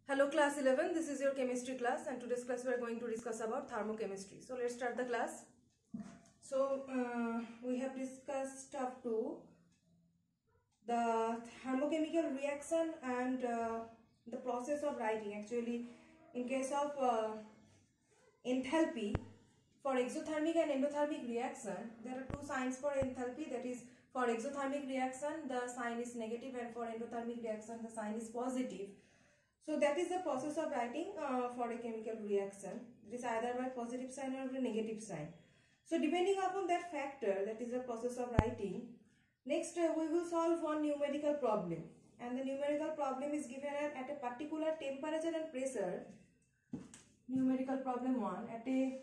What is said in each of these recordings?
Hello class 11, this is your chemistry class and today's class we are going to discuss about thermochemistry. So let's start the class. So we have discussed up to the thermochemical reaction and the process of writing. Actually in case of enthalpy, for exothermic and endothermic reaction there are two signs for enthalpy, that is for exothermic reaction the sign is negative and for endothermic reaction the sign is positive. So that is the process of writing for a chemical reaction. It is either by positive sign or a negative sign. So depending upon that factor, that is the process of writing. Next we will solve one numerical problem, and the numerical problem is given at a particular temperature and pressure. Numerical problem 1, at a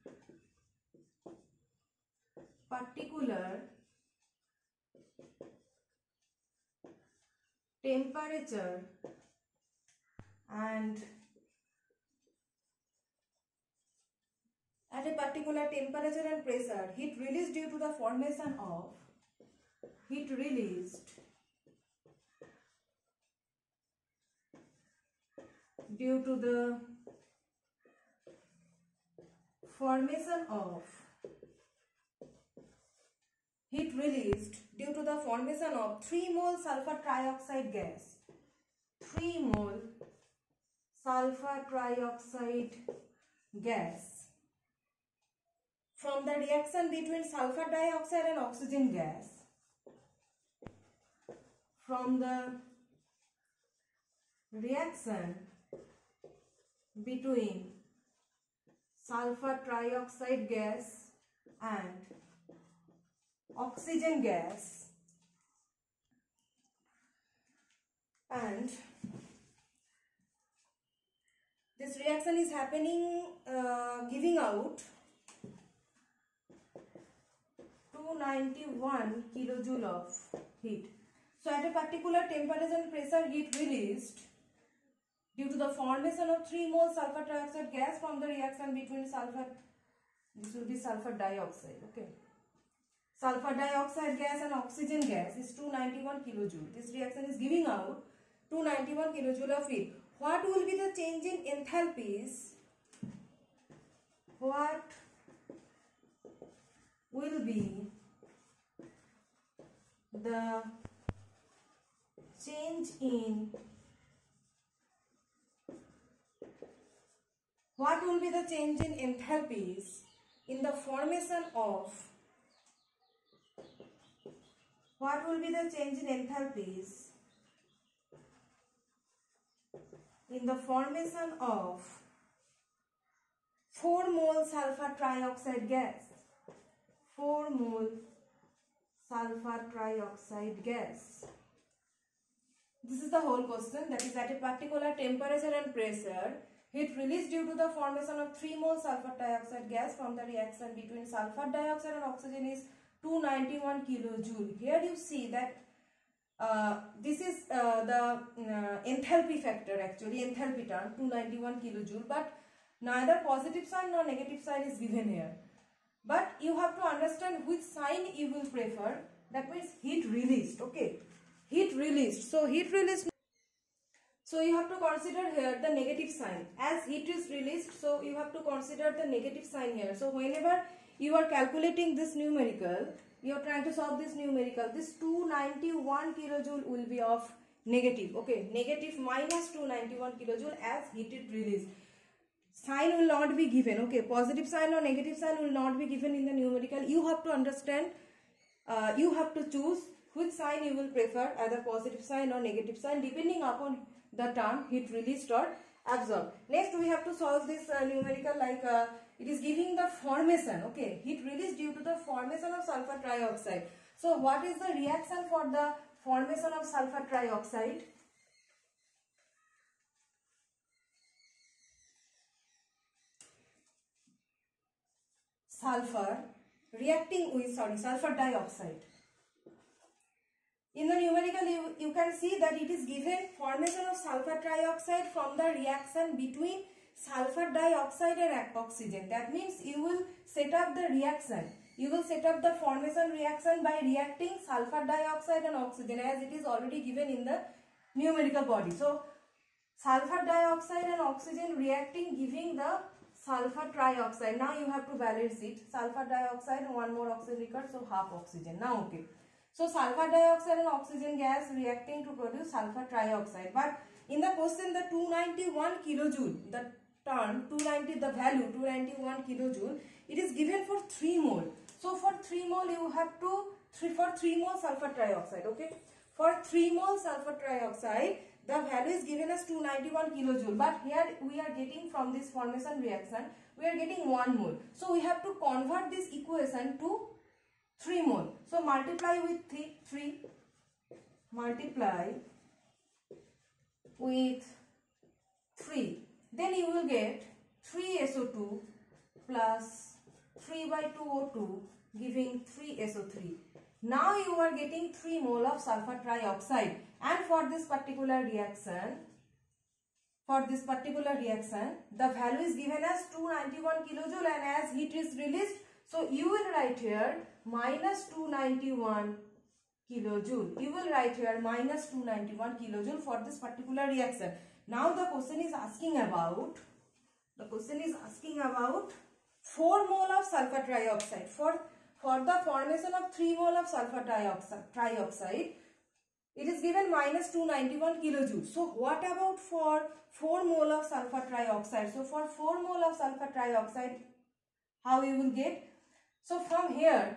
particular temperature and at a particular temperature and pressure, heat released due to the formation of due to the formation of 3 mole sulfur trioxide gas. 3 mole sulfur trioxide gas from the reaction between sulfur dioxide and oxygen gas. From the reaction between sulfur trioxide gas and oxygen gas, and this reaction is happening giving out 291 kilojoule of heat. So at a particular temperature and pressure, heat released due to the formation of 3 mole sulfur trioxide gas from the reaction between sulfur, this will be sulfur dioxide, okay. Sulfur dioxide gas and oxygen gas is 291 kilojoule. This reaction is giving out 291 kilojoule of heat. What will be the change in enthalpies? What will be the change in enthalpies in the formation of in the formation of 4 mole sulfur trioxide gas. 4 mole sulfur trioxide gas. This is the whole question, that is at a particular temperature and pressure, heat released due to the formation of 3 mole sulfur dioxide gas from the reaction between sulfur dioxide and oxygen is 291 kilojoule. Here you see that this is the enthalpy factor, actually enthalpy term 291 kilojoule, but neither positive sign nor negative sign is given here. But you have to understand which sign you will prefer. That means heat released, okay, heat released. So heat released, so you have to consider here the negative sign. As heat is released, so you have to consider the negative sign here. So whenever you are calculating this numerical, you are trying to solve this numerical, this 291 kilojoule will be of negative, okay, negative minus 291 kilojoule as heat is released. Sign will not be given, okay, positive sign or negative sign will not be given in the numerical. You have to understand, you have to choose which sign you will prefer, either positive sign or negative sign, depending upon the term heat released or absorbed. Next we have to solve this numerical like it is giving the formation, okay, heat released due to the formation of sulfur trioxide. So what is the reaction for the formation of sulfur trioxide? Sulfur reacting with sulfur dioxide. In the numerical you can see that it is given formation of sulfur trioxide from the reaction between sulfur dioxide and oxygen. That means you will set up the reaction. You will set up the formation reaction by reacting sulfur dioxide and oxygen as it is already given in the numerical body. So sulfur dioxide and oxygen reacting, giving the sulfur trioxide. Now you have to balance it. Sulfur dioxide, one more oxygen required, so half oxygen. Now okay. So sulfur dioxide and oxygen gas reacting to produce sulfur trioxide. But in the question, the 291 kilojoule, the term 290, the value 291 kilojoule, it is given for 3 mole. So for 3 mole you have to, for 3 mole sulfur trioxide, okay. For 3 mole sulfur trioxide, the value is given as 291 kilojoule. But here we are getting from this formation reaction, we are getting 1 mole. So we have to convert this equation to 3 mole. So multiply with 3, multiply with 3. Then you will get 3SO2 plus 3 by 2 O2 giving 3SO3. Now you are getting 3 mole of sulfur trioxide, and for this particular reaction, the value is given as 291 kilojoule, and as heat is released, so you will write here minus 291 kilojoule. You will write here minus 291 kilojoule for this particular reaction. Now the question is asking about 4 mole of sulfur trioxide. For the formation of 3 mole of sulfur trioxide, it is given minus 291 kilojoule. So what about for 4 mole of sulfur trioxide? So for 4 mole of sulfur trioxide, how you will get? So from here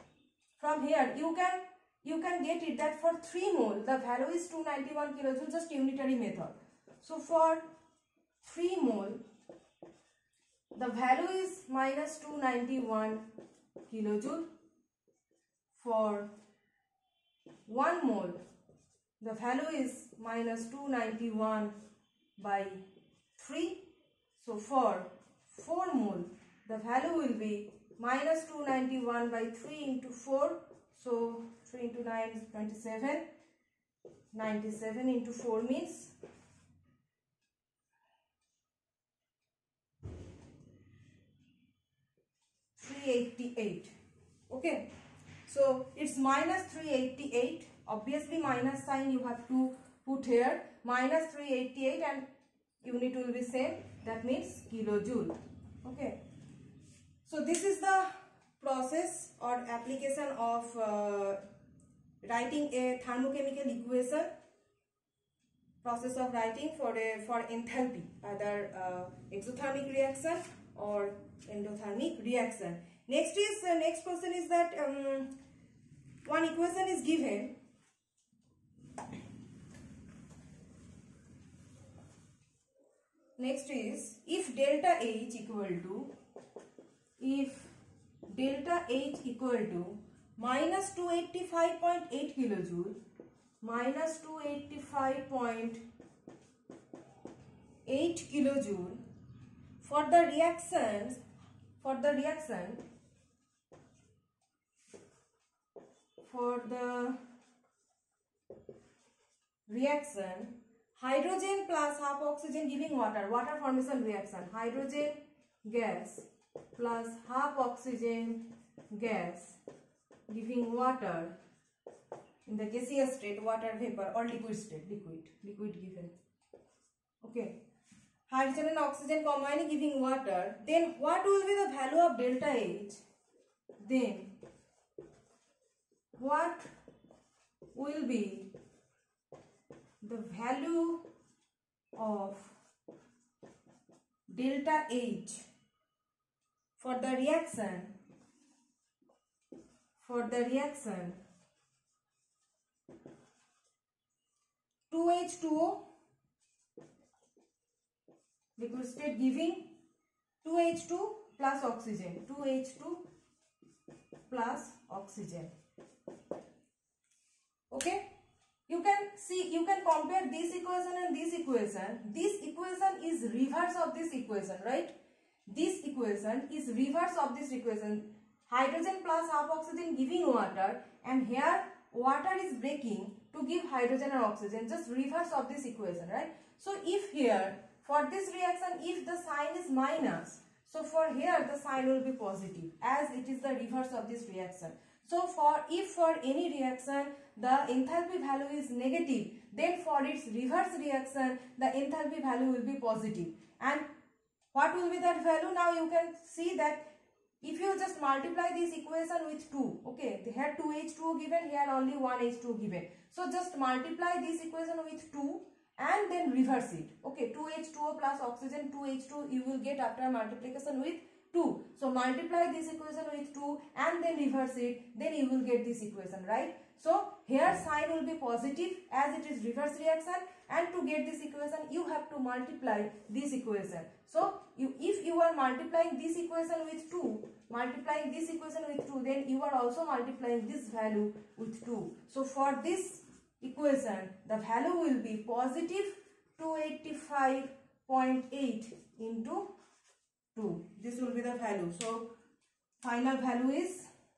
you can get it that for 3 mole the value is 291 kilojoule, just unitary method. So for 3 mole the value is minus 291 kilojoule. For 1 mole the value is minus 291 by 3. So for 4 mole the value will be minus 291 by 3 into 4. So 3 into 9 is 27. 97 into 4 means 388. Okay, so it's minus 388. Obviously minus sign you have to put here, minus 388, and unit will be same, that means kilojoule. Okay, so this is the process or application of writing a thermochemical equation, process of writing for enthalpy, either exothermic reaction or endothermic reaction. Next question is that one equation is given. Next is if delta H equal to minus 285.8 kilojoule, minus 285.8 kilojoule for the reaction hydrogen plus half oxygen giving water formation reaction, hydrogen gas plus half oxygen gas giving water in the gaseous state, water vapor, or liquid state, liquid given. Okay, hydrogen and oxygen combining giving water. Then what will be the value of delta H? Then what will be the value of delta H for the reaction 2H2O liquid state giving 2H2 plus oxygen, 2H2 plus oxygen. Okay, you can compare this equation and this equation. This equation is reverse of this equation, right? This equation is reverse of this equation. Hydrogen plus half oxygen giving water, and here water is breaking to give hydrogen and oxygen, just reverse of this equation, right? So if here for this reaction if the sign is minus, so for here the sign will be positive, as it is the reverse of this reaction. So if for any reaction the enthalpy value is negative, then for its reverse reaction the enthalpy value will be positive. And what will be that value? Now you can see that if you just multiply this equation with 2, okay, here 2H2O given, here only 1H2O given. So just multiply this equation with 2 and then reverse it. Okay, 2H2O plus oxygen 2H2 you will get after multiplication with 2. So multiply this equation with 2 and then reverse it, then you will get this equation, right? So here sign will be positive as it is reverse reaction, and to get this equation you have to multiply this equation. So if you are multiplying this equation with 2, then you are also multiplying this value with 2. So for this equation the value will be positive 285.8 into 2. This will be the value. So final value is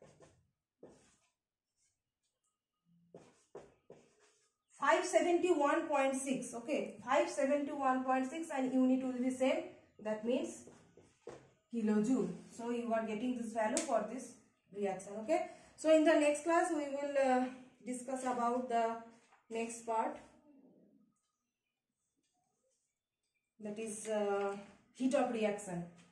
571.6. okay, 571.6 and unit will be same, that means kilojoule. So you are getting this value for this reaction. Okay, so in the next class we will discuss about the next part, that is heat of reaction.